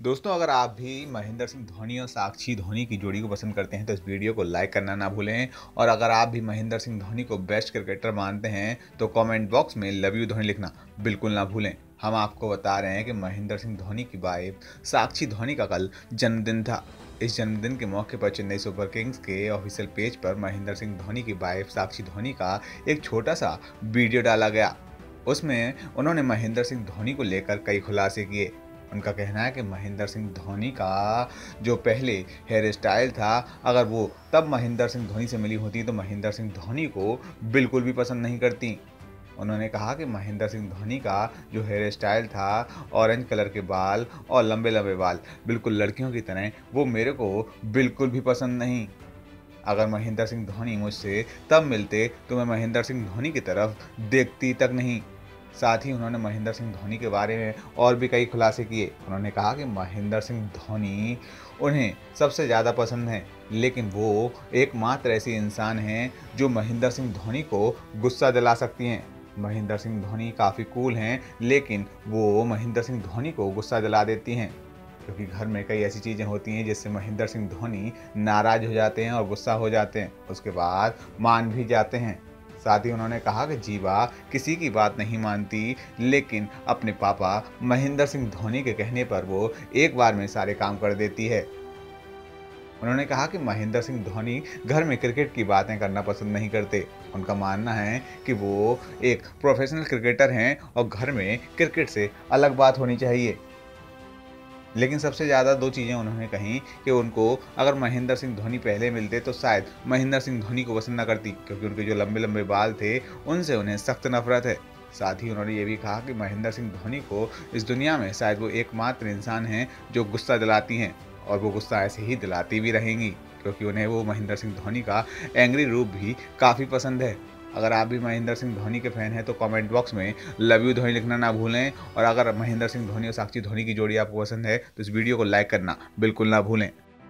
दोस्तों, अगर आप भी महेंद्र सिंह धोनी और साक्षी धोनी की जोड़ी को पसंद करते हैं तो इस वीडियो को लाइक करना ना भूलें। और अगर आप भी महेंद्र सिंह धोनी को बेस्ट क्रिकेटर मानते हैं तो कमेंट बॉक्स में लव यू धोनी लिखना बिल्कुल ना भूलें। हम आपको बता रहे हैं कि महेंद्र सिंह धोनी की वाइफ साक्षी धोनी का कल जन्मदिन था। इस जन्मदिन के मौके पर चेन्नई सुपर किंग्स के ऑफिशियल पेज पर महेंद्र सिंह धोनी की वाइफ साक्षी धोनी का एक छोटा सा वीडियो डाला गया। उसमें उन्होंने महेंद्र सिंह धोनी को लेकर कई खुलासे किए। उनका कहना है कि महेंद्र सिंह धोनी का जो पहले हेयर स्टाइल था, अगर वो तब महेंद्र सिंह धोनी से मिली होती तो महेंद्र सिंह धोनी को बिल्कुल भी पसंद नहीं करती। उन्होंने कहा कि महेंद्र सिंह धोनी का जो हेयर स्टाइल था, ऑरेंज कलर के बाल और लंबे लंबे बाल बिल्कुल लड़कियों की तरह, वो मेरे को बिल्कुल भी पसंद नहीं। अगर महेंद्र सिंह धोनी मुझसे तब मिलते तो मैं महेंद्र सिंह धोनी की तरफ देखती तक नहीं। साथ ही उन्होंने महेंद्र सिंह धोनी के बारे में और भी कई खुलासे किए। उन्होंने कहा कि महेंद्र सिंह धोनी उन्हें सबसे ज़्यादा पसंद हैं, लेकिन वो एकमात्र ऐसी इंसान हैं जो महेंद्र सिंह धोनी को गुस्सा दिला सकती हैं। महेंद्र सिंह धोनी काफ़ी कूल हैं, लेकिन वो महेंद्र सिंह धोनी को गुस्सा दिला देती हैं, क्योंकि घर में कई ऐसी चीज़ें होती हैं जिससे महेंद्र सिंह धोनी नाराज़ हो जाते हैं और गुस्सा हो जाते हैं, उसके बाद मान भी जाते हैं। साथ ही उन्होंने कहा कि जीवा किसी की बात नहीं मानती, लेकिन अपने पापा महेंद्र सिंह धोनी के कहने पर वो एक बार में सारे काम कर देती है। उन्होंने कहा कि महेंद्र सिंह धोनी घर में क्रिकेट की बातें करना पसंद नहीं करते। उनका मानना है कि वो एक प्रोफेशनल क्रिकेटर हैं और घर में क्रिकेट से अलग बात होनी चाहिए। लेकिन सबसे ज़्यादा दो चीज़ें उन्होंने कहीं कि उनको अगर महेंद्र सिंह धोनी पहले मिलते तो शायद महेंद्र सिंह धोनी को पसंद ना करती, क्योंकि उनके जो लंबे लंबे बाल थे उनसे उन्हें सख्त नफरत है। साथ ही उन्होंने ये भी कहा कि महेंद्र सिंह धोनी को इस दुनिया में शायद वो एकमात्र इंसान हैं जो गुस्सा दिलाती हैं, और वो गुस्सा ऐसे ही दिलाती भी रहेंगी, क्योंकि उन्हें वो महेंद्र सिंह धोनी का एंग्री रूप भी काफ़ी पसंद है। अगर आप भी महेंद्र सिंह धोनी के फैन हैं तो कमेंट बॉक्स में लव यू धोनी लिखना ना भूलें। और अगर महेंद्र सिंह धोनी और साक्षी धोनी की जोड़ी आपको पसंद है तो इस वीडियो को लाइक करना बिल्कुल ना भूलें।